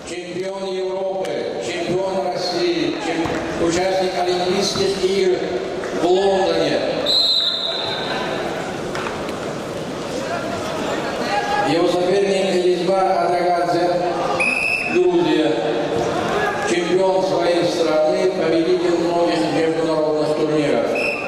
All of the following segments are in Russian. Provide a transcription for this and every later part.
чемпион Европы, чемпион России, участник Олимпийских игр в Лондоне. Его соперник Элизбар Адрагадзе, Грузия, чемпион своей страны, победитель многих международных турниров.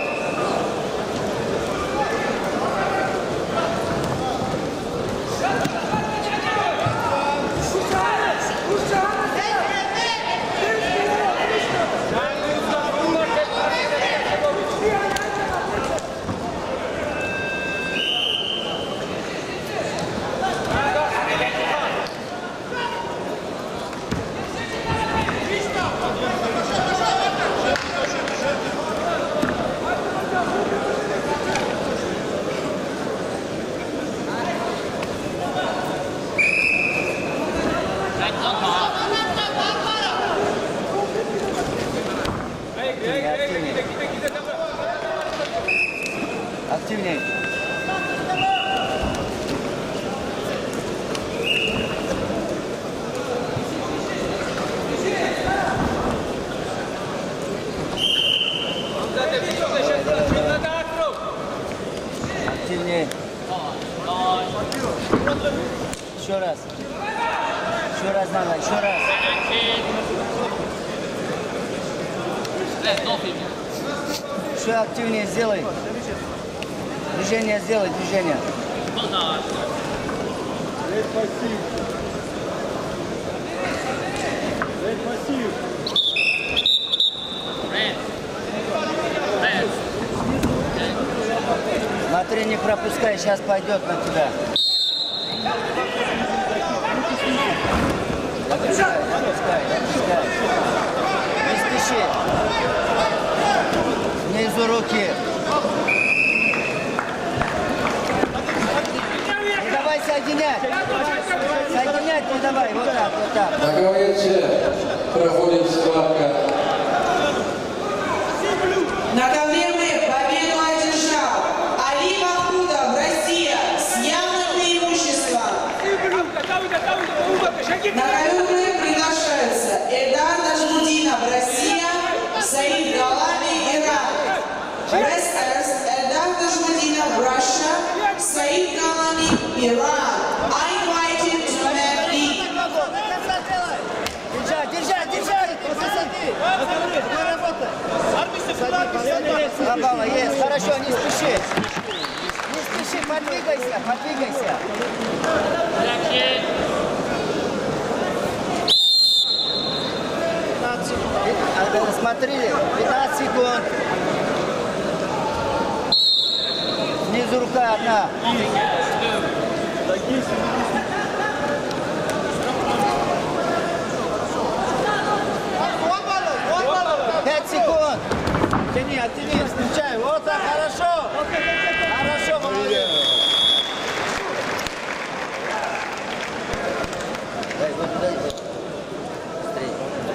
Активнее. Активнее. Еще раз. Еще раз надо, еще раз. Еще активнее сделай. Движение сделай, движение. Смотри, не пропускай, сейчас пойдет на тебя. Отпускай, отпускай, отпускай. Не спеши. Внизу руки. Не давай соединять. Соединять не давай. Вот так, вот так. На ковре проходит схватка. На ковре победу одержал Али Махмудов, Россия, с явным преимуществом. На ковре приглашаются Эльдар Тажмудинов, Россия, Саид Галами, Иран. Wrestlers Эльдар Тажмудинов, Russia, Саид Галами, Иран. I invite him to match me. Держать, держать, держать! Слабала, есть, хорошо, не спеши. Не спеши, подвигайся, подвигайся. Смотрели, 15 секунд. Снизу рука одна. Оттяни, оттяни, встречай. Вот так, хорошо. Хорошо, молодец. Дай, вот, дай. Быстрее.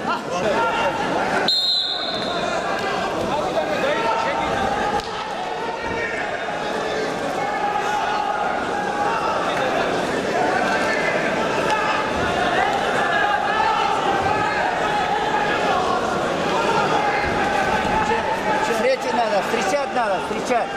Встречать надо, встречать.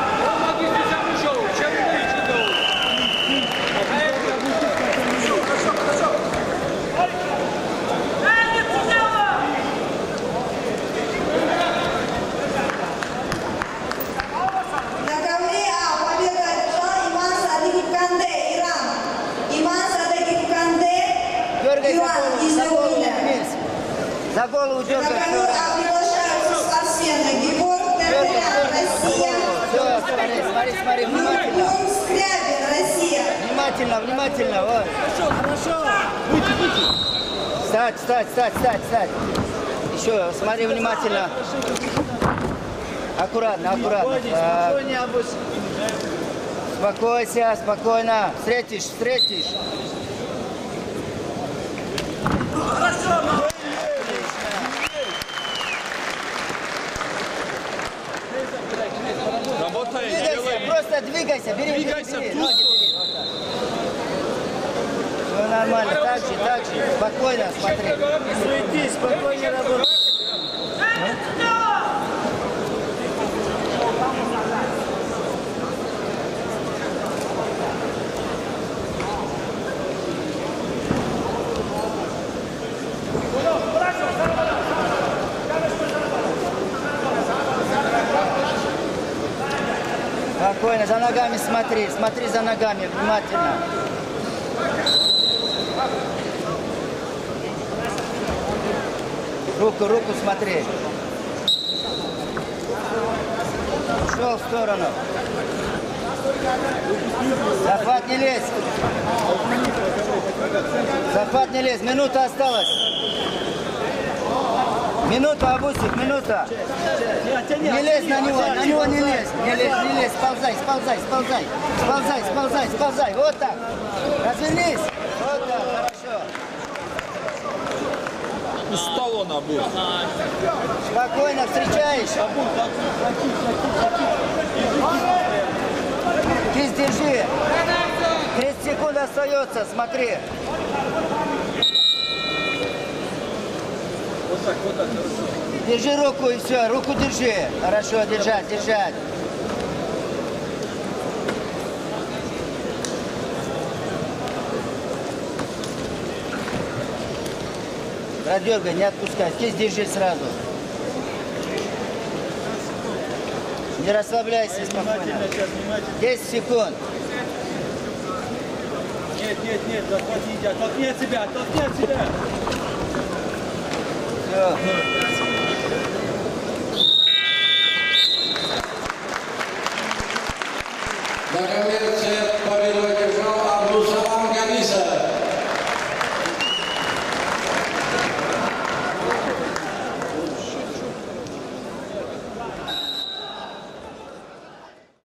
На ковре победу одержал Иман Садыков-Канде, Иран. Иман Садыков-Канде, Иран, из Лондона. За голову На дергай. ковер приглашаются спортсмены Георг Тертелян, Россия. Все, смотри, смотри, смотри, внимательно. Юрий Скрябин, Россия. Внимательно, внимательно. Вот. Хорошо, хорошо. Встать, встать, встать, встать, встать. Еще, смотри внимательно. Аккуратно, аккуратно. Так. Успокойся, спокойно. Встретишь, встретишь. Хорошо. Работай, Двигайся, просто двигайся. Бери, двигайся, бери, бери. в ту Ноги бери. Вот так. нормально. Так же. Спокойно смотри. Не суетись, спокойно работай. Спокойно, за ногами смотри. Смотри за ногами, внимательно. Руку смотри. Шел в сторону. Захват не лезь. Захват не лезь. Минута осталась. Минута, Абусик, минута. Не лезь на него не лезь. Не лезь, сползай. Вот так. Развернись. Вот так, хорошо. Устал он, Абу. Спокойно встречаешь. Кисть держи. 30 секунд остается, смотри. Вот так, хорошо. Держи руку и все, руку держи. Хорошо, держать. Продергай, не отпускай. Кисть держи сразу. Не расслабляйся, спокойно. Внимательно, сейчас, внимательно. 10 секунд. Нет, захватите, оттолкни от себя. Все. На ковре